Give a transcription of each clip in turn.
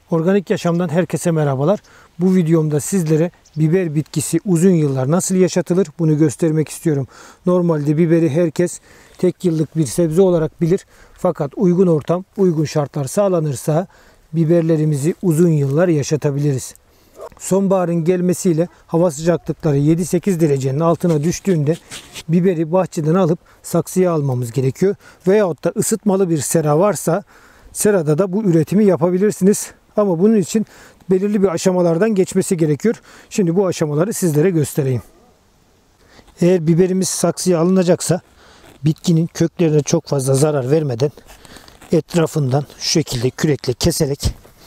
Organik Yaşam'dan herkese merhabalar. Bu videomda sizlere biber bitkisi uzun yıllar nasıl yaşatılır bunu göstermek istiyorum. Normalde biberi herkes tek yıllık bir sebze olarak bilir. Fakat uygun ortam, uygun şartlar sağlanırsa biberlerimizi uzun yıllar yaşatabiliriz. Sonbaharın gelmesiyle hava sıcaklıkları 7-8 derecenin altına düştüğünde biberi bahçeden alıp saksıya almamız gerekiyor. Veyahut da ısıtmalı bir sera varsa serada da bu üretimi yapabilirsiniz. Ama bunun için belirli bir aşamalardan geçmesi gerekiyor. Şimdi bu aşamaları sizlere göstereyim. Eğer biberimiz saksıya alınacaksa bitkinin köklerine çok fazla zarar vermeden etrafından şu şekilde kürekle keserek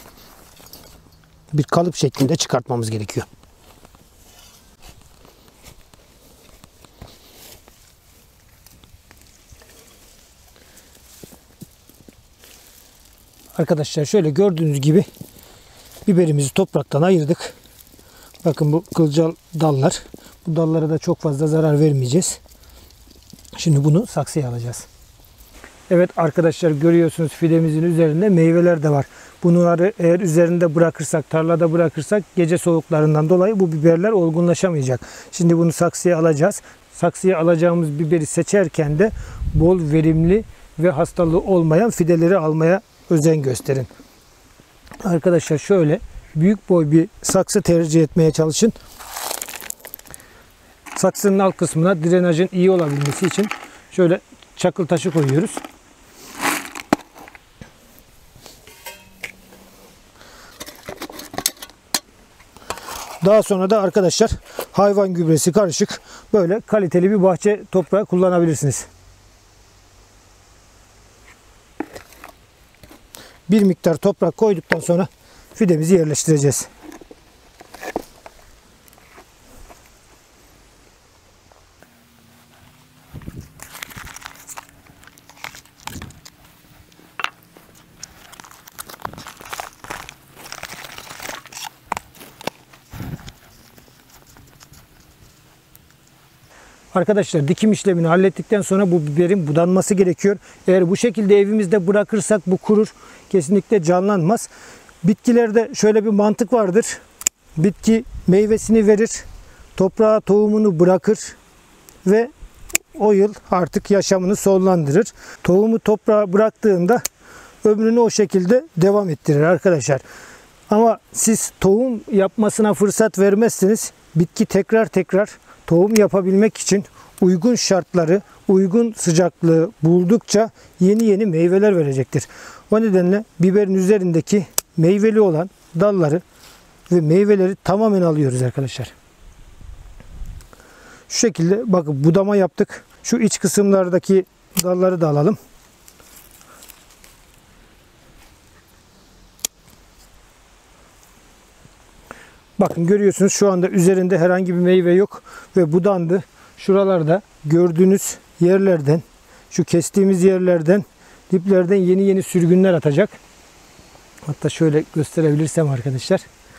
bir kalıp şeklinde çıkartmamız gerekiyor. Arkadaşlar şöyle gördüğünüz gibi biberimizi topraktan ayırdık. Bakın bu kılcal dallar. Bu dallara da çok fazla zarar vermeyeceğiz. Şimdi bunu saksıya alacağız. Evet arkadaşlar görüyorsunuz fidemizin üzerinde meyveler de var. Bunları eğer üzerinde bırakırsak, tarlada bırakırsak gece soğuklarından dolayı bu biberler olgunlaşamayacak. Şimdi bunu saksıya alacağız. Saksıya alacağımız biberi seçerken de bol verimli ve hastalığı olmayan fideleri almaya özen gösterin. Arkadaşlar şöyle büyük boy bir saksı tercih etmeye çalışın. Saksının alt kısmına drenajın iyi olabilmesi için şöyle çakıl taşı koyuyoruz. Daha sonra da arkadaşlar hayvan gübresi karışık böyle kaliteli bir bahçe toprağı kullanabilirsiniz. Bir miktar toprak koyduktan sonra fidemizi yerleştireceğiz. Arkadaşlar dikim işlemini hallettikten sonra bu biberin budanması gerekiyor. Eğer bu şekilde evimizde bırakırsak bu kurur. Kesinlikle canlanmaz. Bitkilerde şöyle bir mantık vardır. Bitki meyvesini verir. Toprağa tohumunu bırakır. Ve o yıl artık yaşamını sonlandırır. Tohumu toprağa bıraktığında ömrünü o şekilde devam ettirir arkadaşlar. Ama siz tohum yapmasına fırsat vermezseniz bitki tekrar tohum yapabilmek için uygun şartları, uygun sıcaklığı buldukça yeni meyveler verecektir. O nedenle biberin üzerindeki meyveli olan dalları ve meyveleri tamamen alıyoruz arkadaşlar. Şu şekilde bakın budama yaptık. Şu iç kısımlardaki dalları da alalım. Bakın görüyorsunuz şu anda üzerinde herhangi bir meyve yok ve budandı. Şuralarda gördüğünüz yerlerden, şu kestiğimiz yerlerden, diplerden yeni sürgünler atacak. Hatta şöyle gösterebilirsem arkadaşlar.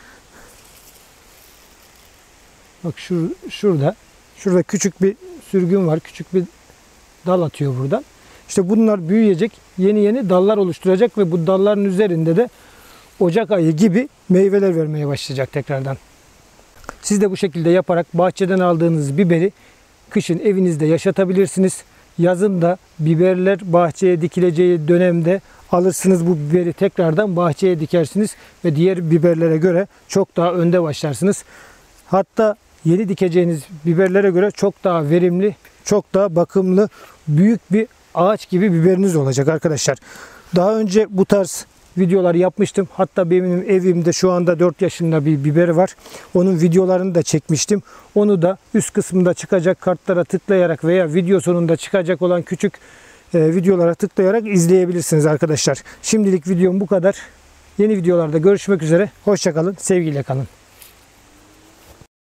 Bak şurada küçük bir sürgün var. Küçük bir dal atıyor buradan. İşte bunlar büyüyecek, yeni dallar oluşturacak ve bu dalların üzerinde de Ocak ayı gibi meyveler vermeye başlayacak tekrardan. Siz de bu şekilde yaparak bahçeden aldığınız biberi kışın evinizde yaşatabilirsiniz. Yazın da biberler bahçeye dikileceği dönemde alırsınız bu biberi tekrardan bahçeye dikersiniz ve diğer biberlere göre çok daha önde başlarsınız. Hatta yeni dikeceğiniz biberlere göre çok daha verimli, çok daha bakımlı, büyük bir ağaç gibi biberiniz olacak arkadaşlar. Daha önce bu tarz videolar yapmıştım. Hatta benim evimde şu anda 4 yaşında bir biber var. Onun videolarını da çekmiştim. Onu da üst kısmında çıkacak kartlara tıklayarak veya video sonunda çıkacak olan küçük videolara tıklayarak izleyebilirsiniz arkadaşlar. Şimdilik videom bu kadar. Yeni videolarda görüşmek üzere. Hoşça kalın. Sevgiyle kalın.